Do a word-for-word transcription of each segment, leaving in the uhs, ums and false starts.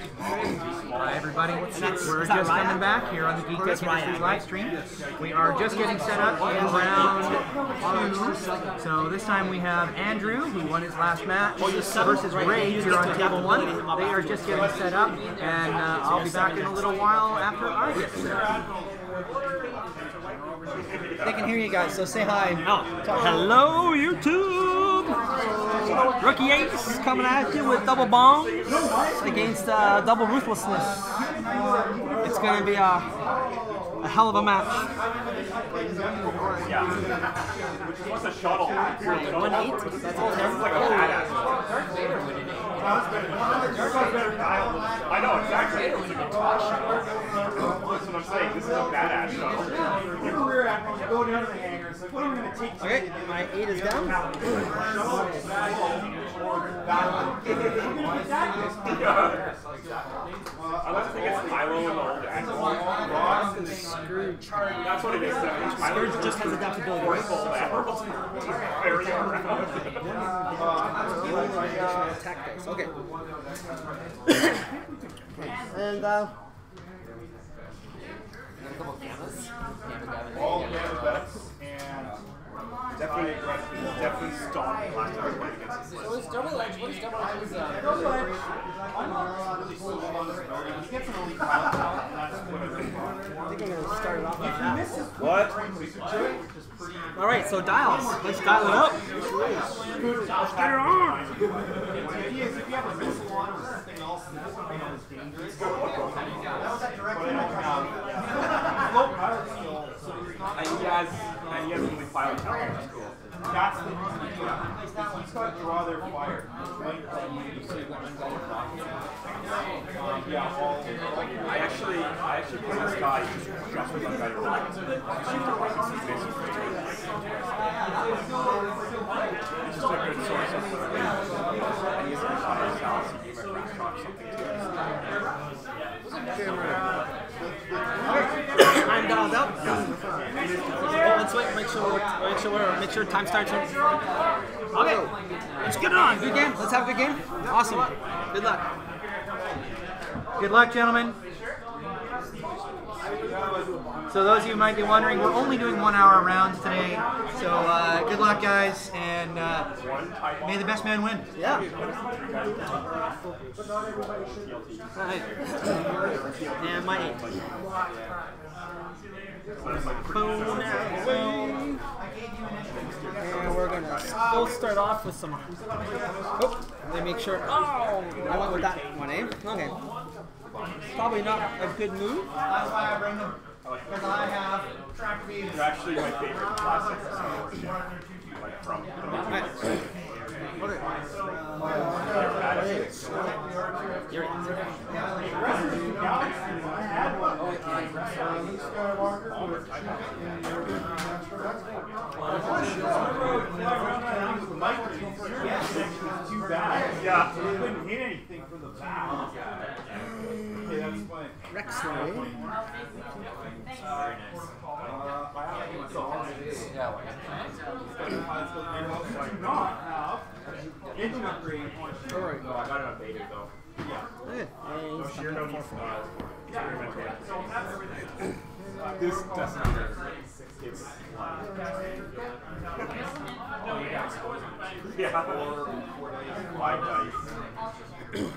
Hi everybody, we're just coming back here on the Geek Tech Industries live stream. We are just getting set up in round two. So this time we have Andrew, who won his last match, versus Ray here on table one. They are just getting set up, and uh, I'll be back in a little while after I get set up. They can hear you guys, so say hi. Oh. Hello, YouTube! Rookie Ace coming at you with double bombs against uh, double ruthlessness. It's going to be a, a hell of a match. Yeah. What's a shuttle? one eight? That's all It's like a badass shuttle. I know, exactly. It's like a talk shuttle. That's what I'm saying. This is a badass shuttle. Your rear admiral, you go down to the hangar. It's like, what are we going to take? Okay, my eight is down. I like to think it's Kylo and the old admiral. Scrooge. That's what it is. Scrooge just has adaptability. Very around. Attack dice. Okay. And uh. All gamma bets and definitely, definitely stalling last time I played against him. So is double edge? What is double edge? Double edge. I'm not really cool on He gets an elite file. That's what it is. I think I'm going to start it off like that. What? Alright, so dials. Let's dial it up. Let's get it on. The idea is if you have a missile on or something else, and this one is dangerous. That was that direct float power skill. And he has, and he has a really file talent. That's cool. That's the reason. Yeah. He's got to draw their fire. Yeah, all, I actually, I actually put this guy just with a better line. He's just a good source of and he's a shot of Dallas. He gave a crash shot or something I'm dialed up. Oh, let's wait. Make sure. Make sure. We're, make sure time starts. Okay. Let's get it on. Good game. Let's have a good game. Awesome. Good luck. Good luck, gentlemen. So those of you who might be wondering, we're only doing one hour rounds today. So uh, good luck, guys, and uh, may the best man win. Yeah. Alright. And my eight. Boom. And we're going to still start off with some. Oh, let me make sure. Oh, I went with that one, eh? Okay. Probably not a good move. That's why I bring them. Because I have track beams. They're actually my favorite classics. Like from the movie. Right. Okay. You're it. I had one. Luke Skywalker was too bad. Yeah. He couldn't hit anything from the back. Okay, that's fine. Rex Ray. Not have intimate grade. Alright. No, I got it on beta though. Okay. No sheer no need for uh, this doesn't matter. It's yeah, four, five dice.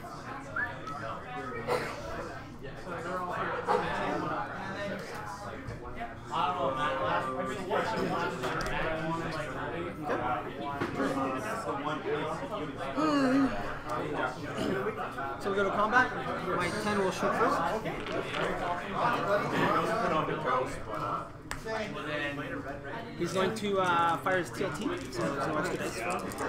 So we go to combat. My ten will shoot first. He's going to uh, fire his T L T. So there's no extra dice.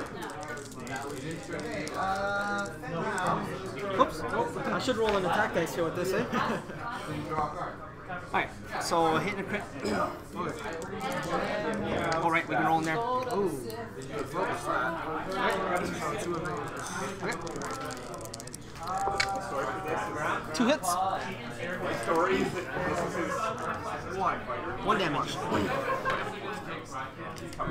Oops. Oh, I should roll an attack dice here with this, eh? Alright, so hitting a crit. Alright, we can roll in there. Ooh. Two hits. Stories. This is his one. One damage.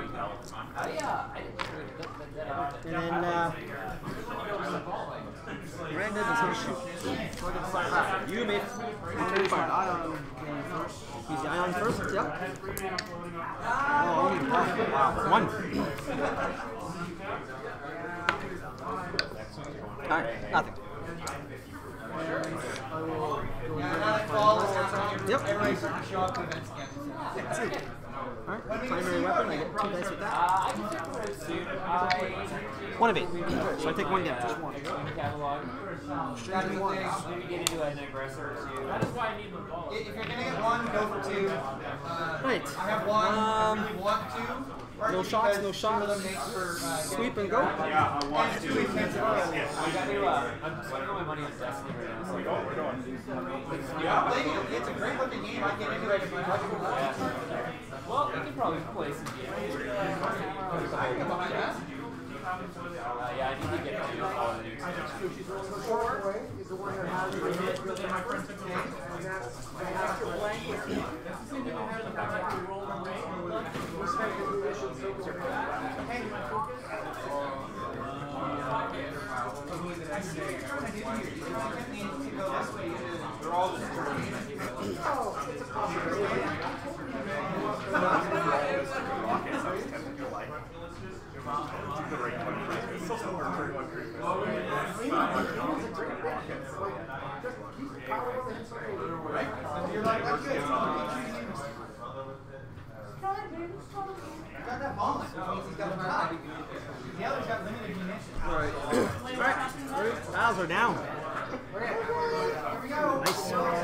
And then uh, Brandon is going to shoot. You may fire. He's the ion first, yep. Oh, only one. Wow. One. Alright, nothing. Yep. Alright, primary weapon, I get two dice with that. One of eight. So I take one damage. Just one. If you're gonna get one, go for two. Right. I have one. Um, you want two? no shots, no shots. Sweep and go. Yeah, I want to. Two expensive. I got to, uh, I'm spending all my money on Destiny right now. So We're going, we're going. Yeah, I'm playing it. It's a great looking game. I get into it if you like it. well, we can probably play some games. Behind us. Uh, yeah, I need to get to all the new They're all just rockets. I was tempted to like. The right one. It's still somewhere thirty-one Christmas. You're like, that's good. Got that bomb. That means he's got five. The other's got limited munitions. Alright. Alright. Files are down. Here we go. Nice.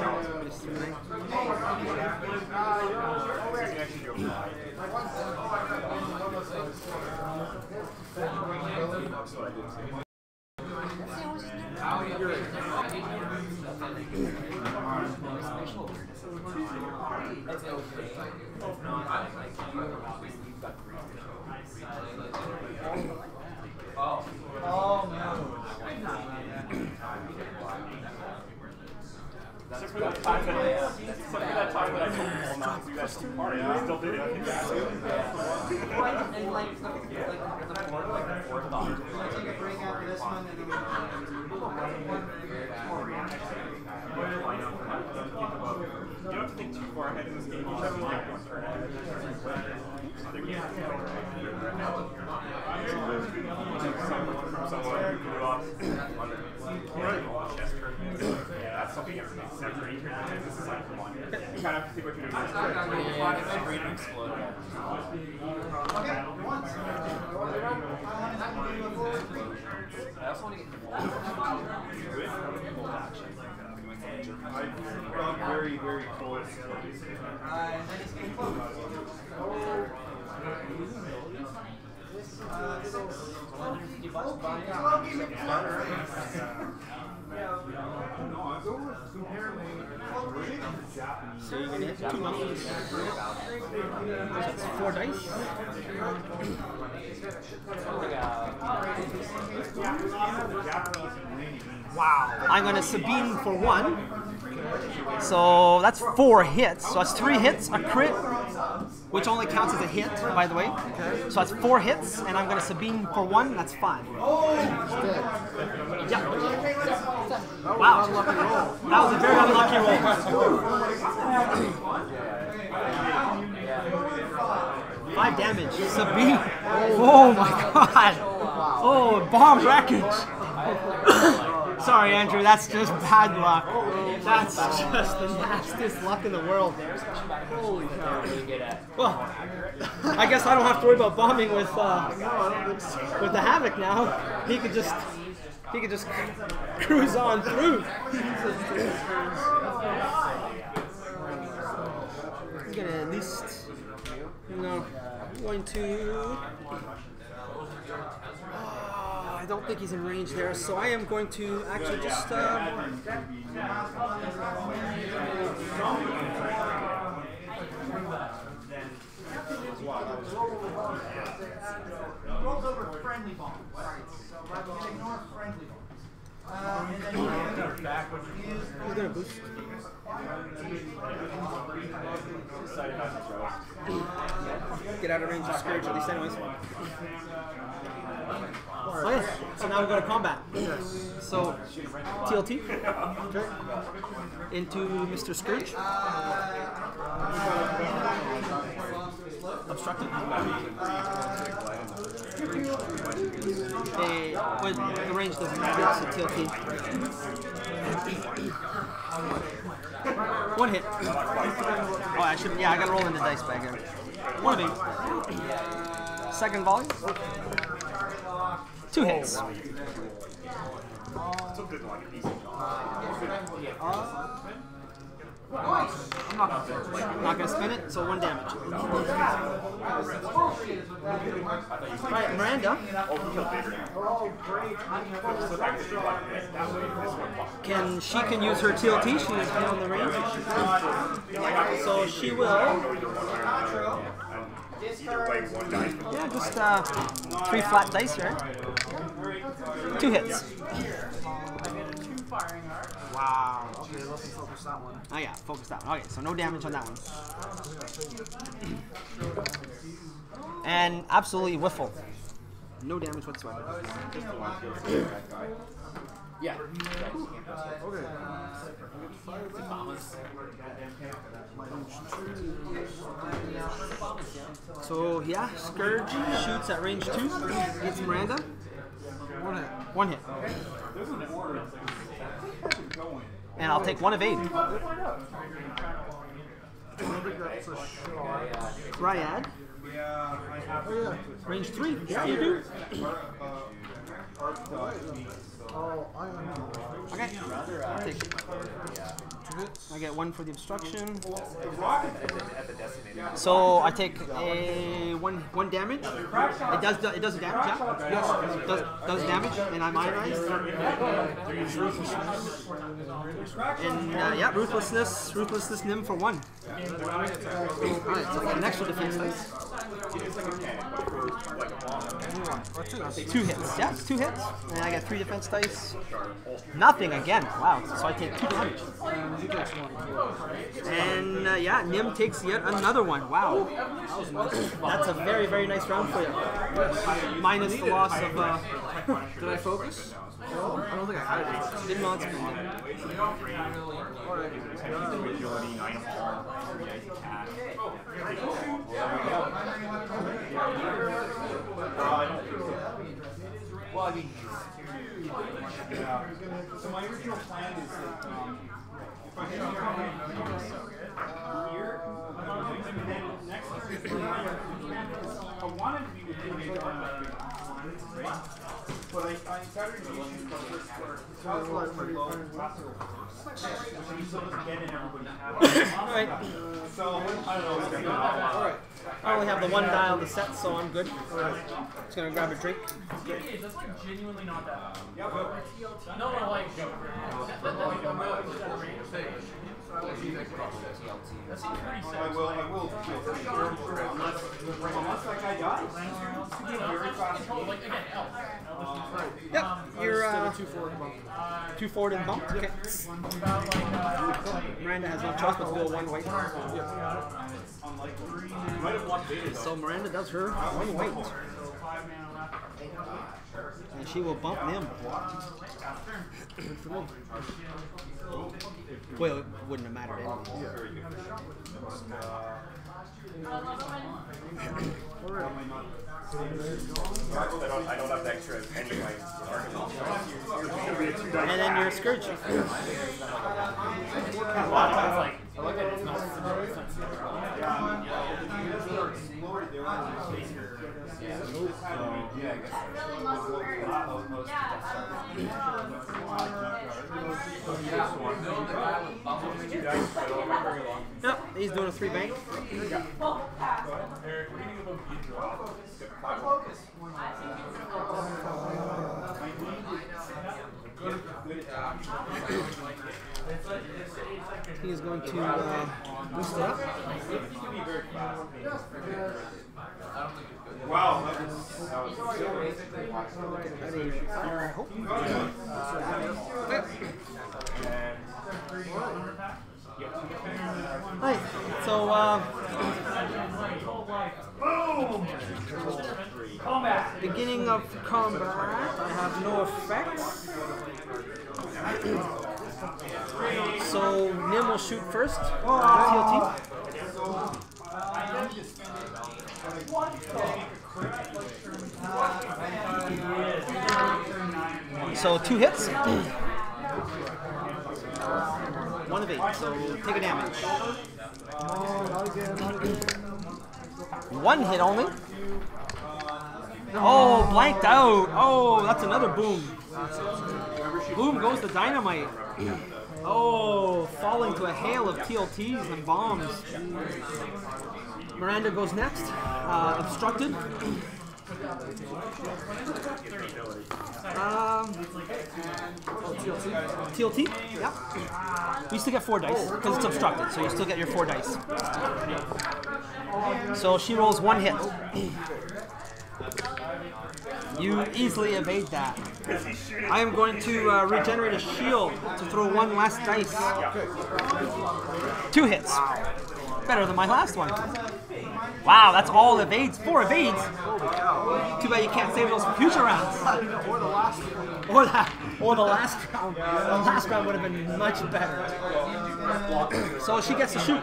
Oh, no. Except for that time that I, except for that time that I told people not to do that stupid party, I still did it. I think that's it. And like the, like the fourth, like the fourth thought. Take a break after this one and then we'll You don't have to think too far ahead in this game. You just have to like one turn ahead. Someone from someone who grew up under chess tournaments. Yeah, that's something every except for tournaments. This is like, come on. You kind of have to think what you're doing. Okay, once. I also want to get I've gone very, very close. Uh, and then he's getting close. Uh, six. twelve game starter. So you're gonna hit two monkeys. That's four dice. Wow. I'm gonna Sabine for one. So that's four hits. So that's three hits, a crit, which only counts as a hit, by the way. So that's four hits, and I'm gonna Sabine for one. That's five. Yeah. Wow. That was a very unlucky roll. Five damage. Sabine. Oh my god. Oh, bomb wreckage. Sorry, Andrew, that's just bad luck. That's just the nastiest luck in the world. Holy cow. Well, I guess I don't have to worry about bombing with uh, with the Havoc now. He could just he could just cruise on through. He's gonna at least no. I'm going to. I don't think he's in range there, so I am going to actually just. Uh, Rolls over friendly bombs. So rather than ignore friendly bombs. He's gonna boost. Get out of range of Scourge at least anyways. Oh yeah, so now we go to combat. So, T L T into Mister Scourge. Obstructed. They, with the range doesn't matter, so T L T. One hit. Oh, I should, yeah, I gotta roll in the dice bag here. One of eight. Second volley. Two hits. I'm not gonna, not gonna spin it, so one damage. Alright, Miranda. Can she can use her T L T? She is on the range. So she will. Yeah, just uh, three flat dice here. Two hits. Wow. Okay, let me focus that one. Oh yeah, focus that one. Okay, so no damage on that one. And absolutely whiffle. No damage whatsoever. Yeah. Okay. So yeah, Scourge shoots at range two. Hits Miranda. One hit. One hit. And I'll take one evade. Triad. Range three. Yeah, you do. Oh, I am. Okay. I'll take it. I get one for the obstruction. So I take a one one damage. It does it does damage, yeah? Yes. It does does damage, and I'm ionized. And uh, yeah, ruthlessness, ruthlessness Nim for one. Alright, so I get an extra defense dice. Two hits. Yeah, it's two hits. And I get three defense dice. Nothing again. Wow. So I take two damage. And uh, yeah, Nim takes yet another one. Wow. That's a very, very nice round for you. Minus the loss of. Uh, did I focus? I don't think I had it. Did not spend it. Well, I mean, so my original plan is that um, if I can here, and then next year, I wanted to be within the right? But I, I started to use the first square. So I was low. So you still doesn't get in everybody. Alright. So, I don't know. Alright. I only have the one dial to set, so I'm good. Just gonna grab a drink. That's like genuinely not that bad. No, no, like, that seems pretty I will, I will. Unless that guy dies. Very fast. like, again, elf. Yep, you're uh, two forward and bumped. Okay. Miranda has no choice but to go one white. So Miranda does her one white. And she will bump Nim. Good for me. Well, it wouldn't have mattered anyway. I don't, I don't have the extra anyway. And then you're Scourge. Yep, he's doing a three bank. He is going to uh, boost it up. Wow, that was, that Right. So, uh, beginning of combat, I have no effects. So, Nim will shoot first. T L T. So, two hits. One of eight, so take a damage. One hit only. Oh, blanked out. Oh, that's another boom. Boom goes the dynamite. Oh, falling to a hail of T L Ts and bombs. Miranda goes next. Uh, obstructed. Um, T L T? Yeah. You still get four dice because it's obstructed, so you still get your four dice. So she rolls one hit. You easily evade that. I am going to uh, regenerate a shield to throw one less dice. Two hits. Better than my last one. Wow, that's all evades. Four evades. Too bad you can't save those for future rounds. Or the last round. Or that. Or the last round. The last round would have been much better. So she gets to shoot.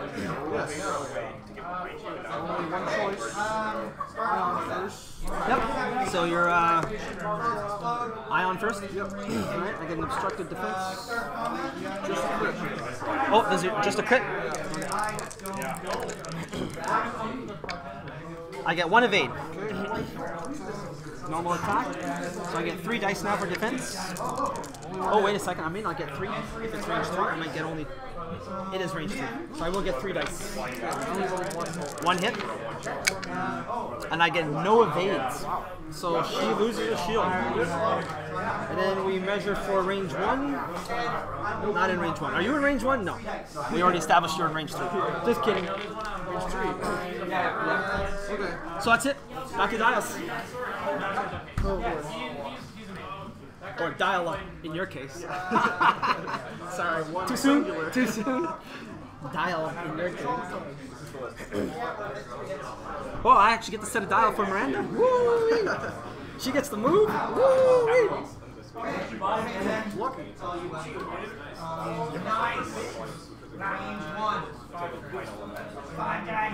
Yep. So you're uh, Ion first. Yep. Alright, I get an obstructed defense. Just a crit. Oh, is it just a crit? I get one evade. Normal attack. So I get three dice now for defense. Oh, wait a second. I may not get three. If it's range three, I might get only. It is range three. So I will get three dice. One hit. And I get no evades. So she loses a shield. And then we measure for range one. Not in range one. Are you in range one? No. We already established you're in range three. Just kidding. Range three. Okay. So that's it. Back to Dials. Or dial-up, in your case. Sorry, one too soon? Singular. Too soon? Dial-up, in your case. Oh, I actually get to set a dial for Miranda. Woo-wee. She gets the move. Woo-wee. Five guys.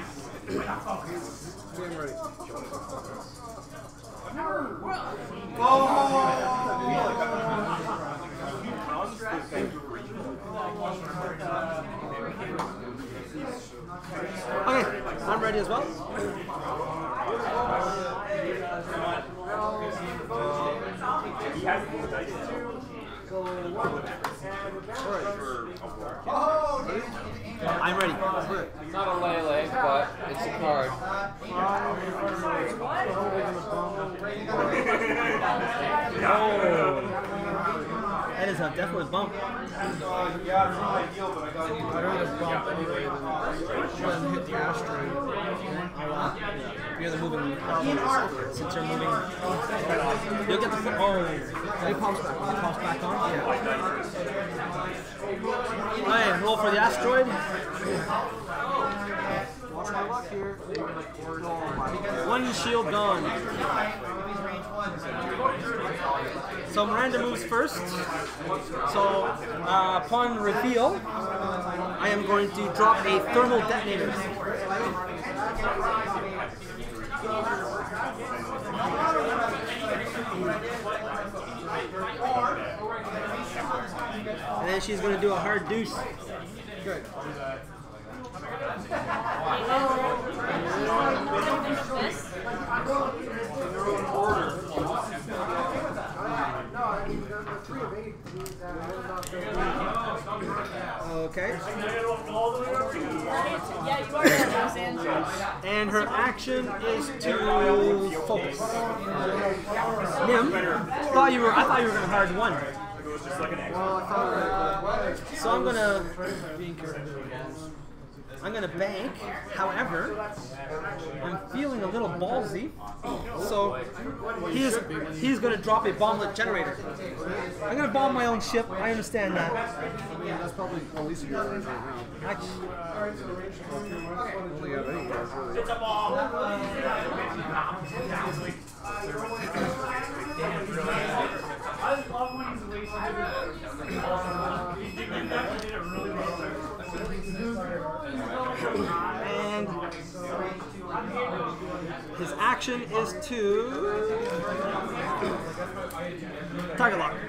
Okay, I'm ready as well. I'm ready. It's not a Lele, but it's a card. Oh, that is a definite bump. Yeah, it's not ideal, but I got I'd rather bump anyway than hit the asteroid. You're the moving since you're moving. You'll get the oh, it pops back on. It pops back on. Yeah. Alright, roll for the asteroid. Watch my luck here. One shield gone. So Miranda moves first. So uh, upon reveal, I am going to drop a thermal detonator. And then she's going to do a hard deuce. Good. Okay. Yeah, you are Alexander. And her action is to focus. Nim, thought you were. I thought you were going to hard one. So I'm gonna. I'm gonna bank. However, I'm feeling a little ballsy, so he's he's gonna drop a bomblet generator. I'm gonna bomb my own ship. I understand that. I mean, that's probably the least of your range right now. Actually, Only have eight guys, really. It's a ball. I love when he's wasting it. He did it really well there. and his action is to target lock.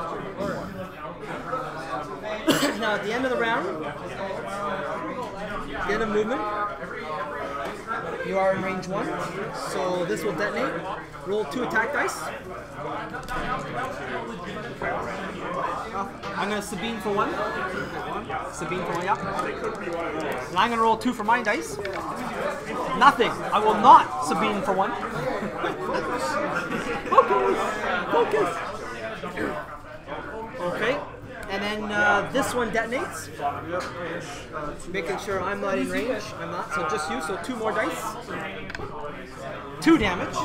Now at the end of the round, the end of movement, you are in range one, so this will detonate. Roll two attack dice. I'm gonna Sabine for one. Sabine for one, yeah. And I'm gonna roll two for my dice. Nothing. I will not Sabine for one. Focus. Focus. Okay. And then uh, this one detonates. Making sure I'm not in range. I'm not, so just you. So two more dice. Two damage.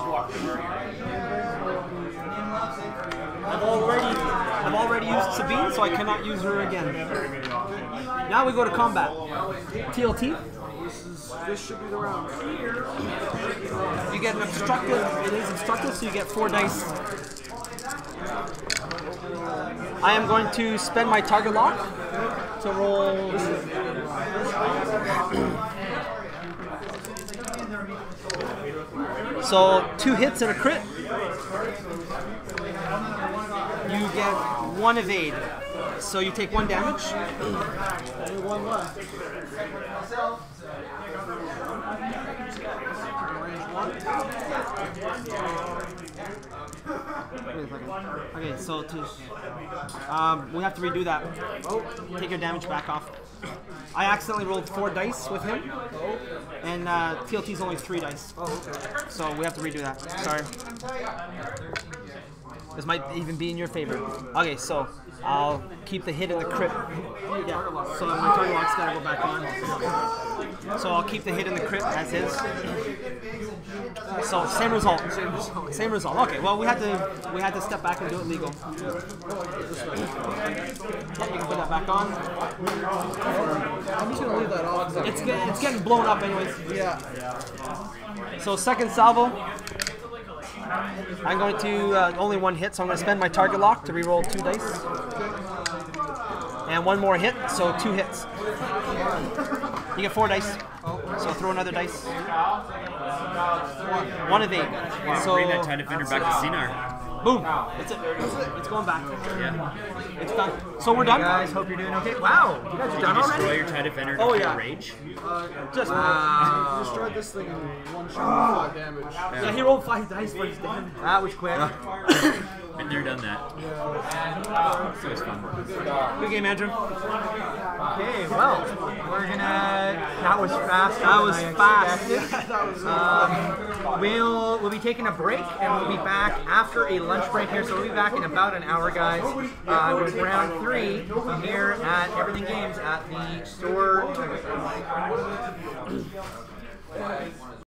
I've already, I've already used Sabine, so I cannot use her again. Now we go to combat. T L T. This, is, this should be the round. You get an obstructive. It is obstructive, so you get four dice. I am going to spend my target lock to roll. So two hits and a crit. You get one evade. So you take one damage. Only one left. Okay, so to um, we have to redo that. Take your damage back off. I accidentally rolled four dice with him, and uh, T L T is only three dice. So we have to redo that. Sorry. This might even be in your favor. Okay, so I'll keep the hit and the crit. Yeah, so my target lock's gotta go back on. So I'll keep the hit and the crit as is. So same result. Same result. Okay, well we had to we had to step back and do it legal. Yeah, you can put that back on. I'm just gonna leave that off. It's getting it's getting blown up anyways. Yeah. So second salvo. I'm going to uh, only one hit, so I'm going to spend my target lock to reroll two dice. And one more hit, so two hits. You get four dice, so throw another dice. One of eight. So Bring that Tide Defender back to Cinar. boom. That's it. It's going back. Yeah. It's done. So we're done. Guys, hope you're doing okay. Wow, you guys are Did done you destroy already? your Tide Defender to Oh, pure yeah. rage? Just Wow. You destroyed this thing in one shot with five damage. yeah. He rolled five dice for his damage. That was quick. Been there, done that. So it's fun. Good game, Andrew. Okay, well, we're gonna. That was faster. That was than I fast. expected. Um, we'll we'll be taking a break and we'll be back after a lunch break here. So we'll be back in about an hour, guys. Uh, with round three here at Everything Games at the store.